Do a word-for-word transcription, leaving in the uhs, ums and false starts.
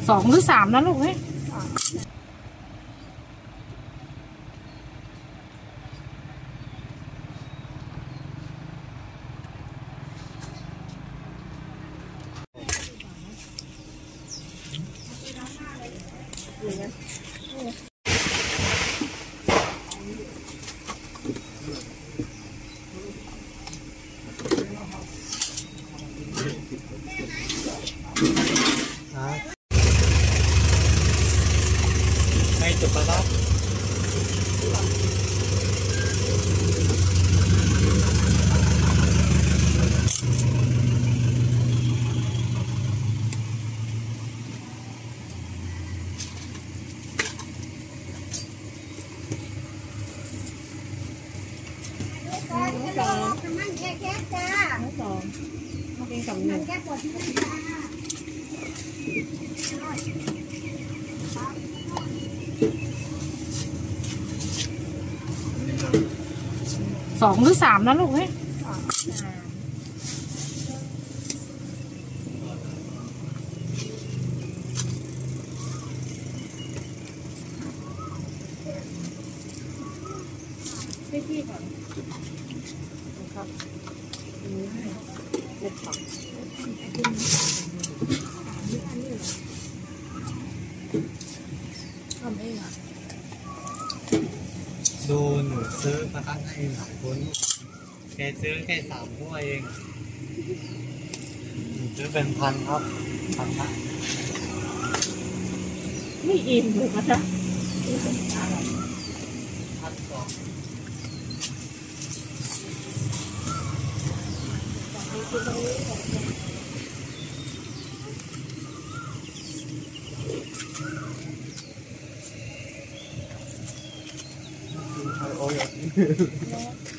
สองหรือสามนะลูกเฮ้ยให้จบแล้วครับสองมันแค่แค่จ้าสองมันเป็นสองหนึ่งแค่ปวดที่จ้าสองหรือสามนะลูกเฮ้ยให้พี่ก่อนครับเล็กสองทำเองอ่ะดูหนูซื้อมาตั้งให้หลายคนแกซื้อแค่สามถ้วยเองหนูซื้อเป็นพันครับพันละไม่อิ่มเลยนะจ๊ะพันสองโอ้ย